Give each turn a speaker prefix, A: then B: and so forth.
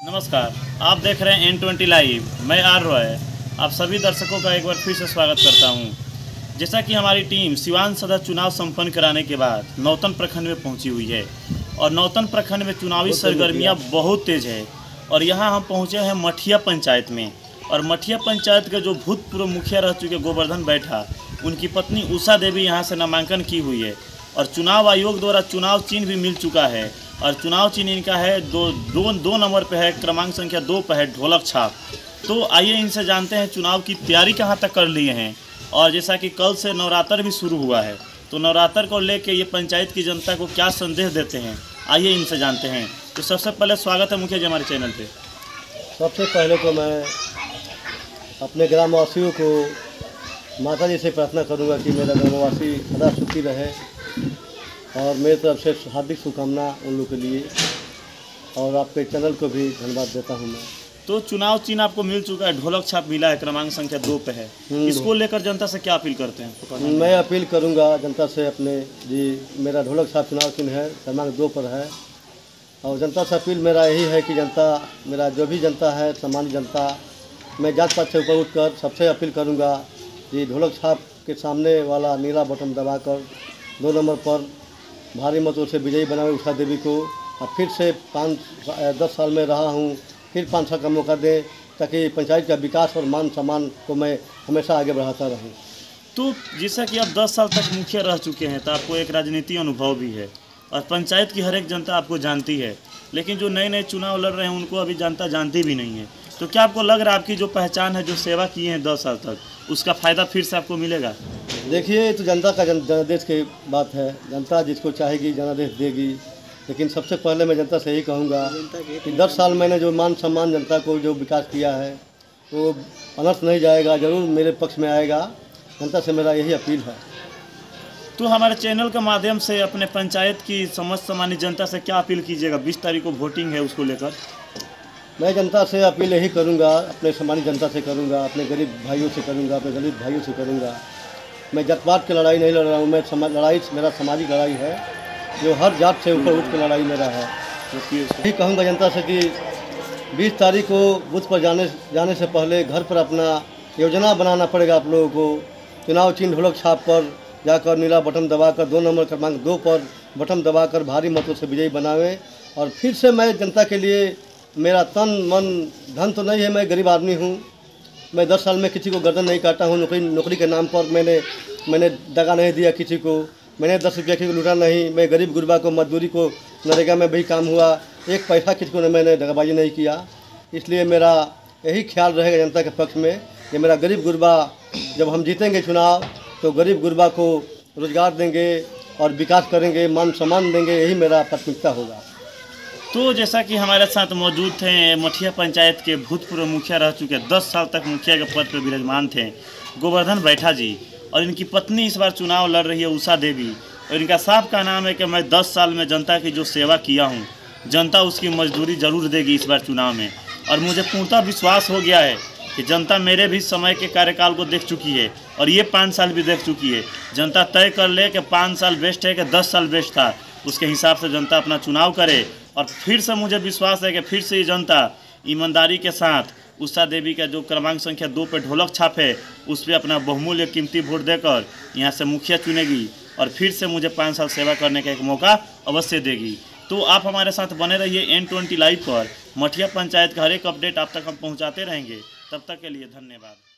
A: नमस्कार, आप देख रहे हैं N20 लाइव। मैं आर रॉय आप सभी दर्शकों का एक बार फिर से स्वागत करता हूं। जैसा कि हमारी टीम सिवान सदर चुनाव संपन्न कराने के बाद नौतन प्रखंड में पहुंची हुई है और नौतन प्रखंड में चुनावी सरगर्मियां बहुत तेज़ है। और यहां हम पहुंचे हैं मठिया पंचायत में। और मठिया पंचायत के जो भूतपूर्व मुखिया रह चुके गोवर्धन बैठा, उनकी पत्नी उषा देवी यहाँ से नामांकन की हुई है। और चुनाव आयोग द्वारा चुनाव चिन्ह भी मिल चुका है और चुनाव चिन्ह इनका है दो नंबर पे है, क्रमांक संख्या 2 पे है, ढोलक छाप। तो आइए इनसे जानते हैं चुनाव की तैयारी कहाँ तक कर लिए हैं। और जैसा कि कल से नवरात्र भी शुरू हुआ है, तो नवरात्र को लेकर ये पंचायत की जनता को क्या संदेश देते हैं, आइए इनसे जानते हैं। तो सबसे पहले स्वागत है मुखिया जी हमारे चैनल पे।
B: सबसे पहले तो मैं अपने ग्रामवासियों को माता जी से प्रार्थना करूंगा कि मेरा ग्रामवासी सदा सुखी रहे और मेरी तरफ से हार्दिक शुभकामना उन लोगों के लिए, और आपके चैनल को भी धन्यवाद देता हूं मैं।
A: तो चुनाव चिन्ह आपको मिल चुका है, ढोलक छाप मिला है, क्रमांक संख्या 2 पे है, इसको लेकर जनता से क्या अपील करते हैं?
B: मैं अपील करूंगा जनता से अपने जी, मेरा ढोलक छाप चुनाव चिन्ह है, क्रमांक 2 पर है। और जनता से अपील मेरा यही है कि जनता, मेरा जो भी जनता है, सामान्य जनता, मैं जात पात से ऊपर उठकर सबसे अपील करूंगा कि ढोलक छाप के सामने वाला नीला बटन दबाकर 2 नंबर पर भारी मतों से विजयी बनाए उषा देवी को। और फिर से 10 साल में रहा हूँ, फिर 5 साल का मौका दें ताकि पंचायत का विकास और मान सम्मान को मैं हमेशा आगे बढ़ाता रहूँ।
A: तो जैसा कि आप 10 साल तक मुखिया रह चुके हैं, तो आपको एक राजनीतिक अनुभव भी है और पंचायत की हर एक जनता आपको जानती है, लेकिन जो नए नए चुनाव लड़ रहे हैं उनको अभी जनता जानती भी नहीं है। तो क्या आपको लग रहा है आपकी जो पहचान है, जो सेवा किए हैं 10 साल तक, उसका फ़ायदा फिर से आपको मिलेगा?
B: देखिए, तो जनता का जनादेश की बात है, जनता जिसको चाहेगी जनादेश देगी। लेकिन सबसे पहले मैं जनता से यही कहूँगा कि 10 साल मैंने जो मान सम्मान जनता को जो विकास किया है वो अनर्थ नहीं जाएगा, ज़रूर मेरे पक्ष में आएगा। जनता से मेरा यही अपील है।
A: तो हमारे चैनल के माध्यम से अपने पंचायत की समस्त सामान्य जनता से क्या अपील कीजिएगा? 20 तारीख को वोटिंग है, उसको लेकर
B: मैं जनता से अपील यही करूंगा, अपने सामान्य जनता से करूंगा, अपने गरीब भाइयों से करूंगा, अपने दलित भाइयों से करूंगा। मैं जातपात की लड़ाई नहीं लड़ रहा हूं, मैं लड़ाई मेरा सामाजिक लड़ाई है, जो हर जात से ऊपर उठ के लड़ाई मेरा है। यही कहूँगा जनता से कि 20 तारीख को बूथ पर जाने से पहले घर पर अपना योजना बनाना पड़ेगा आप लोगों को। चुनाव चिन्ह ढोलक छाप पर जाकर नीला बटन दबाकर 2 नंबर क्रमांक 2 पर बटन दबाकर भारी मतों से विजयी बनावें। और फिर से मैं जनता के लिए, मेरा तन मन धन तो नहीं है, मैं गरीब आदमी हूँ। मैं 10 साल में किसी को गर्दन नहीं काटा हूँ, नौकरी के नाम पर मैंने दगा नहीं दिया किसी को, मैंने 10 रुपया किसी को लूटा नहीं। मैं गरीब गुरबा को, मजदूरी को, नरेगा में भी काम हुआ, 1 पैसा किसी को मैंने दगाबाजी नहीं किया। इसलिए मेरा यही ख्याल रहेगा जनता के पक्ष में कि मेरा गरीब गुरबा, जब हम जीतेंगे चुनाव तो गरीब गुरबा को रोज़गार देंगे और विकास करेंगे, मान सम्मान देंगे, यही मेरा प्राथमिकता होगा।
A: तो जैसा कि हमारे साथ मौजूद थे मठिया पंचायत के भूतपूर्व मुखिया रह चुके, 10 साल तक मुखिया के पद पर विराजमान थे गोवर्धन बैठा जी, और इनकी पत्नी इस बार चुनाव लड़ रही है उषा देवी। और इनका साफ का नाम है कि मैं 10 साल में जनता की जो सेवा किया हूँ, जनता उसकी मजदूरी ज़रूर देगी इस बार चुनाव में। और मुझे पूर्णतः विश्वास हो गया है कि जनता मेरे भी समय के कार्यकाल को देख चुकी है और ये 5 साल भी देख चुकी है। जनता तय कर ले कि 5 साल बेस्ट है कि 10 साल बेस्ट था, उसके हिसाब से जनता अपना चुनाव करे। और फिर से मुझे विश्वास है कि फिर से ये जनता ईमानदारी के साथ उषा देवी का जो क्रमांक संख्या 2 पे ढोलक छाप है, उस पर अपना बहुमूल्य कीमती वोट देकर यहाँ से मुखिया चुनेगी और फिर से मुझे 5 साल सेवा करने का एक मौका अवश्य देगी। तो आप हमारे साथ बने रहिए N20 लाइव पर। मठिया पंचायत का हर एक अपडेट आप तक हम पहुँचाते रहेंगे। तब तक के लिए धन्यवाद।